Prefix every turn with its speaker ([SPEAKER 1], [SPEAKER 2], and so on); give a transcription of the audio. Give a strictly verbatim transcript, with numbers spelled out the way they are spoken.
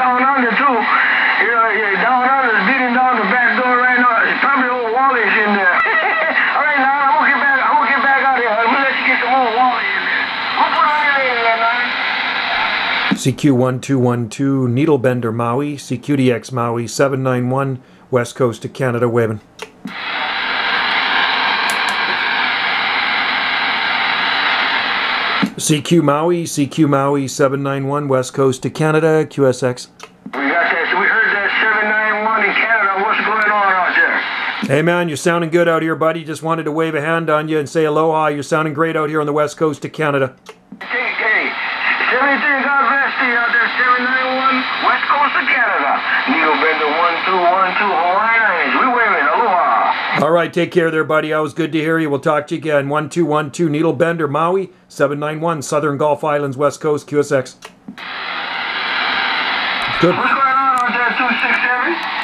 [SPEAKER 1] down under too. You know, yeah, down under is beating down the back door right now. It's probably old Wally's in there. All right, now I'm gonna get back. I'm gonna get back out here. I'm gonna let you get some old Wally in there. I'll put on your name there, man.
[SPEAKER 2] C Q one two one two, Needlebender Maui, C Q D X Maui, seven nine one, West Coast of Canada, waving. C Q Maui, C Q Maui, seven nine one, West Coast of Canada, Q S X.
[SPEAKER 1] We got that. So we heard that seven nine one in Canada. What's going on out there?
[SPEAKER 2] Hey man, you're sounding good out here, buddy. Just wanted to wave a hand on you and say aloha. You're sounding great out here on the West Coast of Canada.
[SPEAKER 1] Hey, hey, seventy-three, God bless you out there, seven nine one, West Coast of Canada. Needlebender one two one two, Hawaiian Islands. We waving, aloha.
[SPEAKER 2] All right, take care there, buddy. Always good to hear you. We'll talk to you again. one two one two, Needlebender Maui, seven nine one, Southern Gulf Islands, West Coast, Q S X. Good.
[SPEAKER 1] What's going on out there, two six seven?